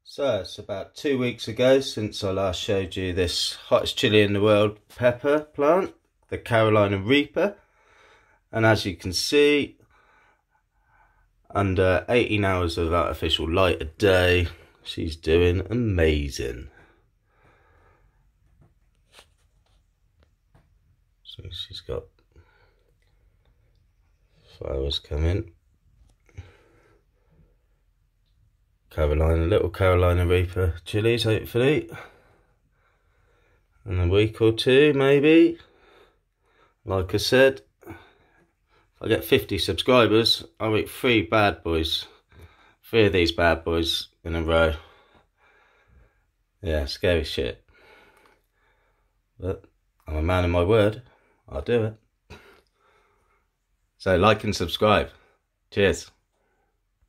So it's about 2 weeks ago since I last showed you this hottest chili in the world pepper plant, the Carolina Reaper. And as you can see, under 18 hours of artificial light a day, she's doing amazing. So she's got flowers coming. Little Carolina Reaper chilies, hopefully. In a week or two, maybe. Like I said, if I get 50 subscribers, I'll eat 3 bad boys. 3 of these bad boys in a row. Yeah, scary shit. But I'm a man of my word. I'll do it. So like and subscribe. Cheers.